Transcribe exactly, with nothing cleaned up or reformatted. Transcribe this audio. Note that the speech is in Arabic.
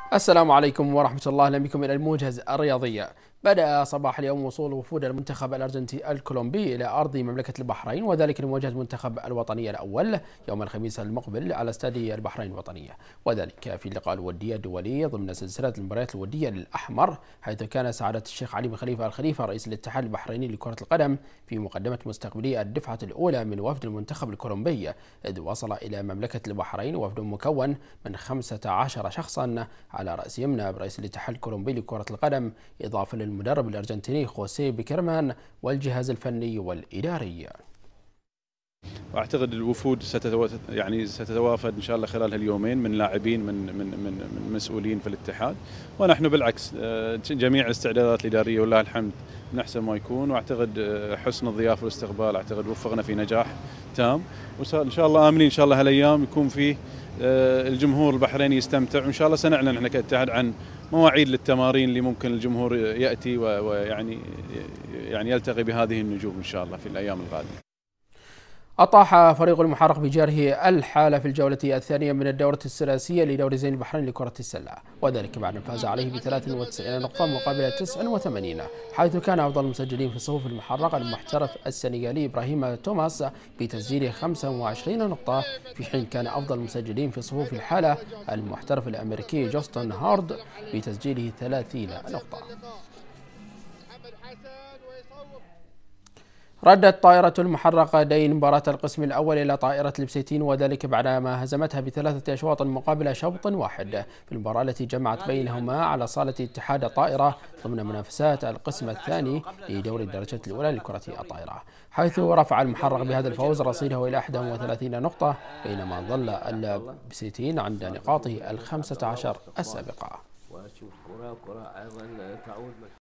السلام عليكم ورحمة الله، أهلا بكم إلى الموجز الرياضية. بدأ صباح اليوم وصول وفود المنتخب الأرجنتيني الكولومبي إلى أرض مملكة البحرين، وذلك لمواجهة المنتخب الوطني الأول يوم الخميس المقبل على استاد البحرين الوطنية، وذلك في اللقاء الودي الدولي ضمن سلسلة المباريات الودية للأحمر، حيث كان سعادة الشيخ علي بن خليفة الخليفة رئيس الاتحاد البحريني لكرة القدم في مقدمة مستقبلي الدفعة الأولى من وفد المنتخب الكولومبي، إذ وصل إلى مملكة البحرين وفد مكون من خمسة عشر شخصا على رأسهم نائب رئيس الاتحاد الكولومبي لكرة القدم، إضافة للمدرب الأرجنتيني خوسيه بيكرمان والجهاز الفني والإداري. واعتقد الوفود ستتو... يعني ستتوافد ان شاء الله خلال هاليومين من لاعبين من من من من مسؤولين في الاتحاد، ونحن بالعكس جميع الاستعدادات الاداريه ولله الحمد من احسن ما يكون، واعتقد حسن الضيافه والاستقبال اعتقد وفقنا في نجاح تام، وان شاء الله امنين ان شاء الله هالايام يكون فيه الجمهور البحريني يستمتع، وان شاء الله سنعلن احنا كاتحاد عن مواعيد للتمارين اللي ممكن الجمهور ياتي ويعني يعني يلتقي بهذه النجوم ان شاء الله في الايام القادمه. أطاح فريق المحرق بجاره الحالة في الجولة الثانية من الدورة الثلاثية لدوري زين البحرين لكرة السلة، وذلك بعد أن فاز عليه ب ثلاث وتسعين نقطة مقابل تسع وثمانين، حيث كان أفضل المسجلين في صفوف المحرق المحترف السنغالي إبراهيم توماس بتسجيل خمسة وعشرين نقطة، في حين كان أفضل المسجلين في صفوف الحالة المحترف الأمريكي جوستن هارد بتسجيله ثلاثين نقطة. ردت طائرة المحرق دين مباراة القسم الأول إلى طائرة البسيتين، وذلك بعدما هزمتها بثلاثة أشواط مقابل شوط واحد في المباراة التي جمعت بينهما على صالة اتحاد الطائرة ضمن منافسات القسم الثاني لدوري الدرجة الأولى لكرة الطائرة، حيث رفع المحرق بهذا الفوز رصيده إلى إحدى وثلاثين نقطة، بينما ظل البسيتين عند نقاطه الخمسة عشر السابقة.